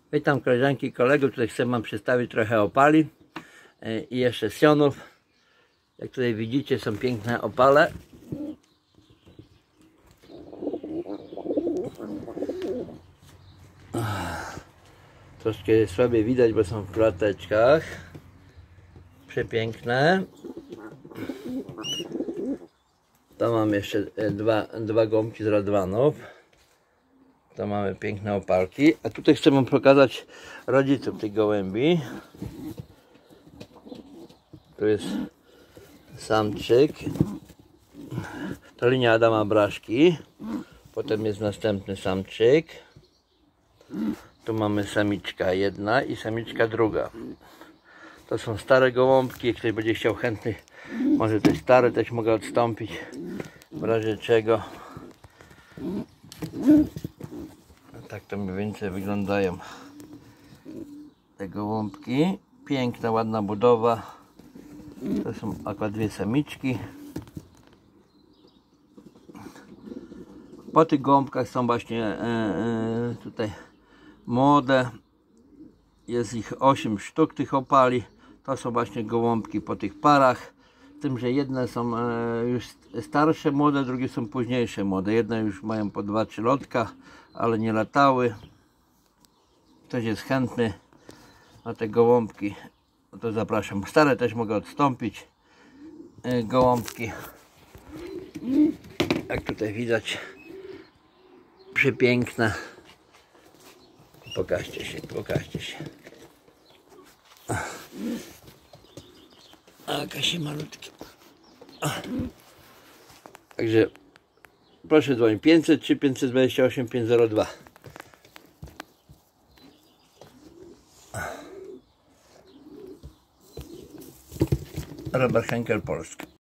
Witam koleżanki i kolegów. Tutaj chcę wam przedstawić trochę opali i jeszcze sionów. Jak tutaj widzicie, są piękne opale. Troszkę słabiej widać, bo są w klateczkach. Przepiękne. To mam jeszcze dwa gąbki z radwanów. To mamy piękne opalki. A tutaj chcę wam pokazać rodziców tych gołębi. Tu jest samczyk. To linia Adama Braszki. Potem jest następny samczyk. Tu mamy samiczka jedna i samiczka druga. To są stare gołąbki. Jak ktoś będzie chciał chętny, może te stare też mogę odstąpić. W razie czego. Tak to mniej więcej wyglądają te gołąbki. Piękna, ładna budowa. To są akurat dwie samiczki. Po tych gołąbkach są właśnie tutaj młode. Jest ich 8 sztuk tych opali. To są właśnie gołąbki po tych parach. Z tym, że jedne są już starsze młode, drugie są późniejsze młode. Jedne już mają po 2-3 lotka, ale nie latały. Ktoś jest chętny na te gołąbki, no to zapraszam. Stare też mogę odstąpić. Gołąbki, jak tutaj widać, przepiękne. Pokażcie się, pokażcie się. A jakaś malutkie. Także proszę dzwonić 503 528 502. Robert Henkel, Polska.